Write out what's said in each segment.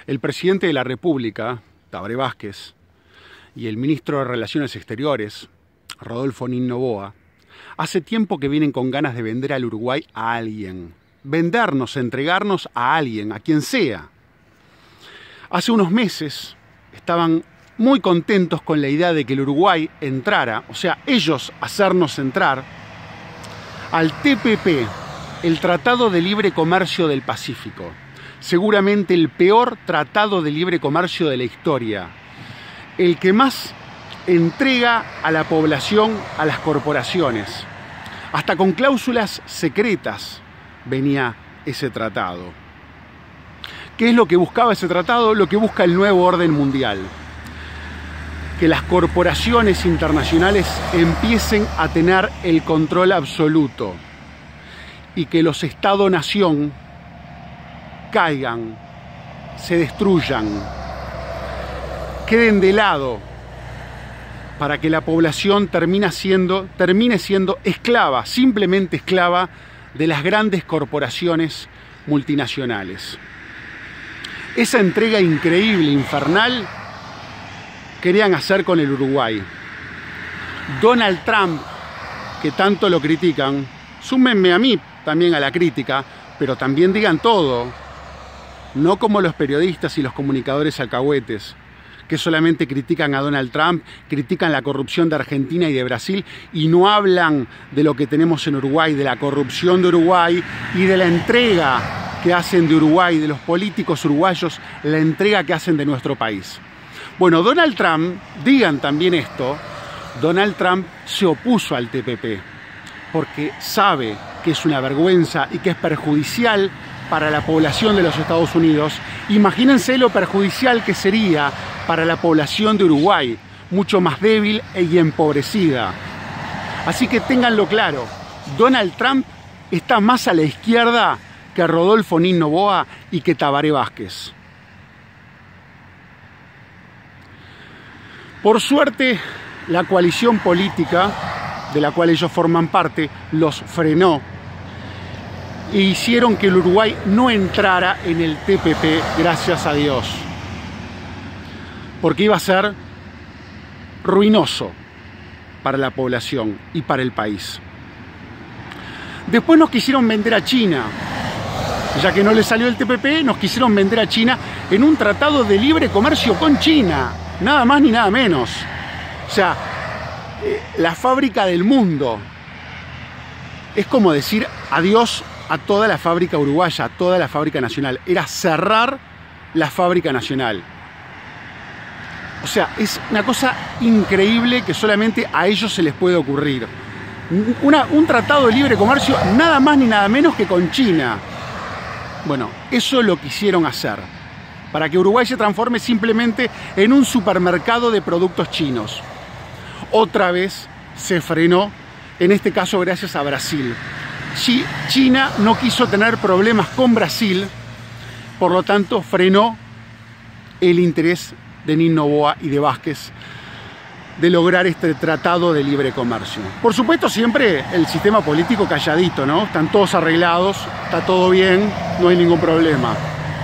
El presidente de la República, Tabaré Vázquez, y el ministro de Relaciones Exteriores, Rodolfo Nin Noboa, hace tiempo que vienen con ganas de vender al Uruguay a alguien. Vendernos, entregarnos a alguien, a quien sea. Hace unos meses estaban muy contentos con la idea de que el Uruguay entrara, o sea, ellos hacernos entrar, al TPP, el Tratado de Libre Comercio del Pacífico. Seguramente el peor tratado de libre comercio de la historia. El que más entrega a la población, a las corporaciones. Hasta con cláusulas secretas venía ese tratado. ¿Qué es lo que buscaba ese tratado? Lo que busca el nuevo orden mundial. Que las corporaciones internacionales empiecen a tener el control absoluto y que los Estado-nación caigan, se destruyan, queden de lado para que la población termine siendo esclava, simplemente esclava de las grandes corporaciones multinacionales. Esa entrega increíble, infernal, querían hacer con el Uruguay. Donald Trump, que tanto lo critican, súmenme a mí también a la crítica, pero también digan todo, no como los periodistas y los comunicadores alcahuetes, que solamente critican a Donald Trump, critican la corrupción de Argentina y de Brasil y no hablan de lo que tenemos en Uruguay, de la corrupción de Uruguay y de la entrega que hacen de Uruguay, de los políticos uruguayos, la entrega que hacen de nuestro país. Bueno, Donald Trump, digan también esto, Donald Trump se opuso al TPP porque sabe que es una vergüenza y que es perjudicial para la población de los Estados Unidos. Imagínense lo perjudicial que sería para la población de Uruguay, mucho más débil y empobrecida. Así que ténganlo claro, Donald Trump está más a la izquierda que Rodolfo Nin Noboa y que Tabaré Vázquez. Por suerte, la coalición política de la cual ellos forman parte los frenó e hicieron que el Uruguay no entrara en el TPP, gracias a Dios, porque iba a ser ruinoso para la población y para el país. Después nos quisieron vender a China, ya que no les salió el TPP, nos quisieron vender a China en un tratado de libre comercio con China, nada más ni nada menos. O sea, la fábrica del mundo. Es como decir adiós a toda la fábrica uruguaya, a toda la fábrica nacional. Era cerrar la fábrica nacional. O sea, es una cosa increíble que solamente a ellos se les puede ocurrir. Un tratado de libre comercio nada más ni nada menos que con China. Bueno, eso lo quisieron hacer, para que Uruguay se transforme simplemente en un supermercado de productos chinos. Otra vez se frenó, en este caso gracias a Brasil. China no quiso tener problemas con Brasil, por lo tanto frenó el interés de Nin Noboa y de Vázquez de lograr este tratado de libre comercio. Por supuesto, siempre el sistema político calladito, ¿no? Están todos arreglados, está todo bien, no hay ningún problema.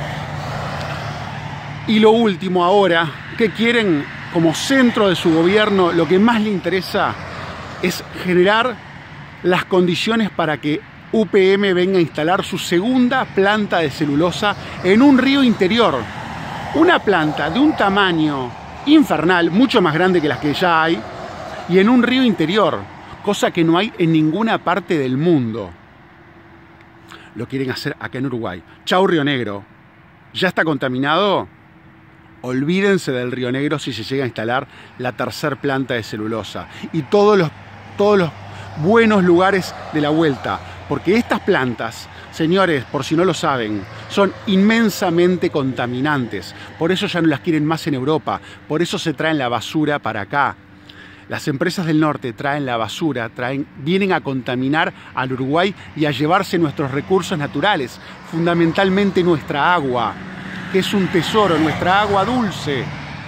Y lo último ahora, ¿qué quieren? Como centro de su gobierno, lo que más le interesa es generar las condiciones para que UPM venga a instalar su segunda planta de celulosa en un río interior. Una planta de un tamaño infernal, mucho más grande que las que ya hay, y en un río interior, cosa que no hay en ninguna parte del mundo. Lo quieren hacer acá en Uruguay. Chau, Río Negro. ¿Ya está contaminado? Olvídense del Río Negro si se llega a instalar la tercera planta de celulosa y todos los buenos lugares de la vuelta, porque estas plantas, señores, por si no lo saben, son inmensamente contaminantes. Por eso ya no las quieren más en Europa, por eso se traen la basura para acá. Las empresas del norte traen la basura, vienen a contaminar al Uruguay y a llevarse nuestros recursos naturales, fundamentalmente nuestra agua, que es un tesoro, nuestra agua dulce.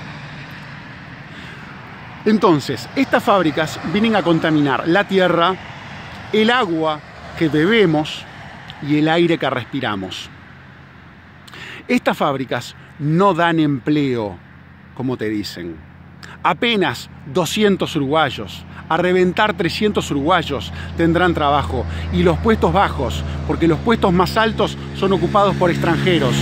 Entonces, estas fábricas vienen a contaminar la tierra, el agua que bebemos y el aire que respiramos. Estas fábricas no dan empleo, como te dicen. Apenas 200 uruguayos, a reventar 300 uruguayos tendrán trabajo, y los puestos bajos, porque los puestos más altos son ocupados por extranjeros.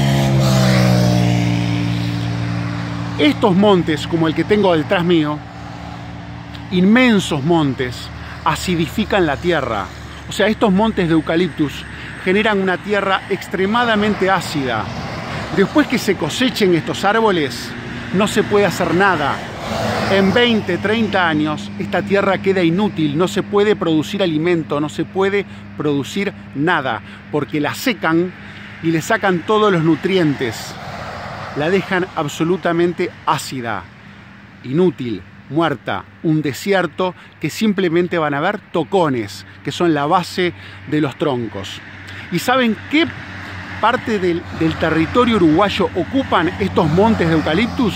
Estos montes, como el que tengo detrás mío, inmensos montes, acidifican la tierra. O sea, estos montes de eucaliptus generan una tierra extremadamente ácida. Después que se cosechen estos árboles, no se puede hacer nada. En 20, 30 años, esta tierra queda inútil, no se puede producir alimento, no se puede producir nada, porque la secan y le sacan todos los nutrientes. La dejan absolutamente ácida, inútil, muerta, un desierto que simplemente van a ver tocones, que son la base de los troncos. ¿Y saben qué parte del territorio uruguayo ocupan estos montes de eucaliptus?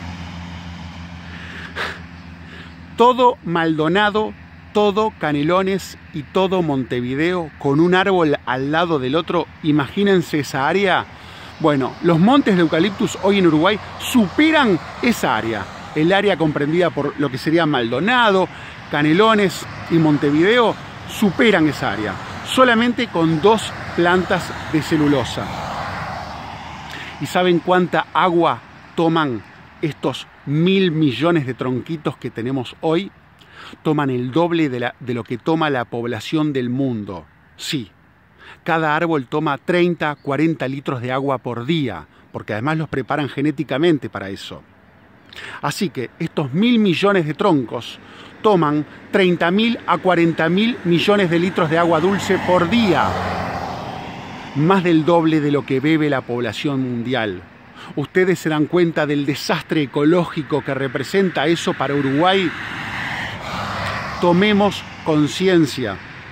Todo Maldonado, todo Canelones y todo Montevideo, con un árbol al lado del otro. Imagínense esa área. Bueno, los montes de eucaliptus hoy en Uruguay superan esa área. El área comprendida por lo que sería Maldonado, Canelones y Montevideo superan esa área, solamente con 2 plantas de celulosa. ¿Y saben cuánta agua toman estos 1000 millones de tronquitos que tenemos hoy? Toman el doble de lo que toma la población del mundo. Sí, cada árbol toma 30, 40 litros de agua por día, porque además los preparan genéticamente para eso. Así que estos 1000 millones de troncos toman 30.000 a 40.000 millones de litros de agua dulce por día. Más del doble de lo que bebe la población mundial. ¿Ustedes se dan cuenta del desastre ecológico que representa eso para Uruguay? Tomemos conciencia.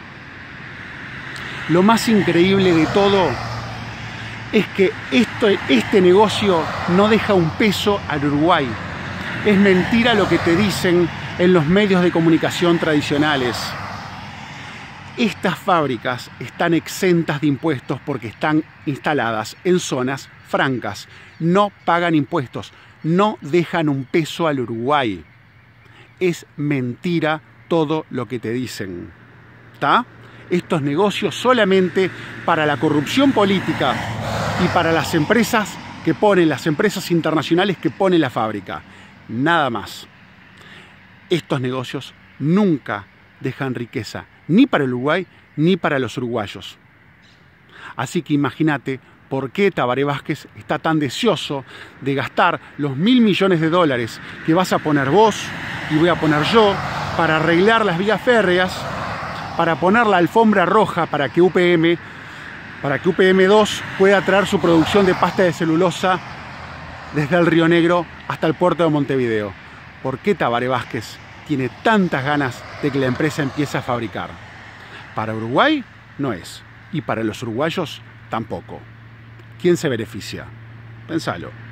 Lo más increíble de todo es que este negocio no deja un peso al Uruguay. Es mentira lo que te dicen en los medios de comunicación tradicionales. Estas fábricas están exentas de impuestos porque están instaladas en zonas francas. No pagan impuestos, no dejan un peso al Uruguay. Es mentira todo lo que te dicen. ¿Está? Estos negocios solamente para la corrupción política y para las empresas que ponen, las empresas internacionales que ponen la fábrica. Nada más. Estos negocios nunca dejan riqueza, ni para el Uruguay, ni para los uruguayos. Así que imagínate por qué Tabaré Vázquez está tan deseoso de gastar los 1000 millones de dólares que vas a poner vos y voy a poner yo para arreglar las vías férreas, para poner la alfombra roja para que UPM 2 pueda traer su producción de pasta de celulosa desde el Río Negro hasta el puerto de Montevideo. ¿Por qué Tabaré Vázquez tiene tantas ganas de que la empresa empiece a fabricar? Para Uruguay no es, y para los uruguayos tampoco. ¿Quién se beneficia? Pensalo.